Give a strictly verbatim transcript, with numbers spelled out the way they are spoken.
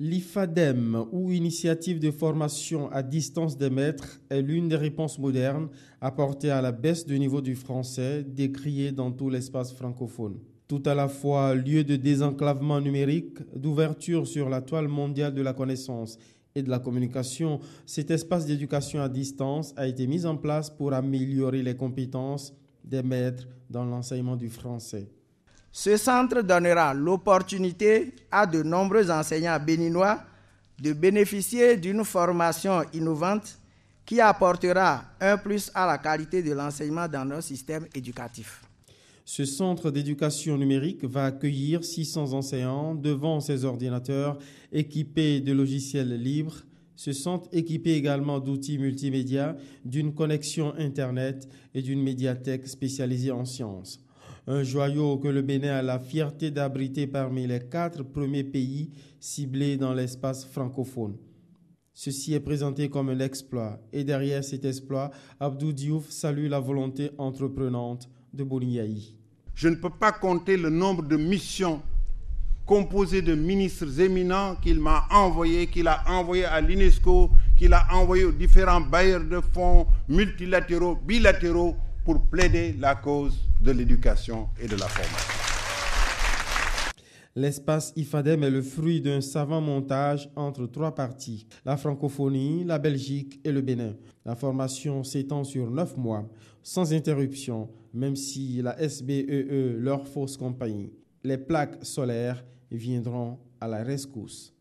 L'IFADEM, ou Initiative de formation à distance des maîtres, est l'une des réponses modernes apportées à la baisse du niveau du français décriée dans tout l'espace francophone. Tout à la fois lieu de désenclavement numérique, d'ouverture sur la toile mondiale de la connaissance et de la communication, cet espace d'éducation à distance a été mis en place pour améliorer les compétences des maîtres dans l'enseignement du français. Ce centre donnera l'opportunité à de nombreux enseignants béninois de bénéficier d'une formation innovante qui apportera un plus à la qualité de l'enseignement dans notre système éducatif. Ce centre d'éducation numérique va accueillir six cents enseignants devant ses ordinateurs équipés de logiciels libres. Ce centre équipé également d'outils multimédia, d'une connexion Internet et d'une médiathèque spécialisée en sciences. Un joyau que le Bénin a la fierté d'abriter parmi les quatre premiers pays ciblés dans l'espace francophone. Ceci est présenté comme un exploit et derrière cet exploit, Abdou Diouf salue la volonté entreprenante de Boni-Yayi. Je ne peux pas compter le nombre de missions composées de ministres éminents qu'il m'a envoyé, qu'il a envoyé à l'UNESCO, qu'il a envoyé aux différents bailleurs de fonds multilatéraux, bilatéraux, pour plaider la cause de l'éducation et de la formation. L'espace IFADEM est le fruit d'un savant montage entre trois parties, la francophonie, la Belgique et le Bénin. La formation s'étend sur neuf mois, sans interruption, même si la S B E E leur fausse compagnie. Les plaques solaires viendront à la rescousse.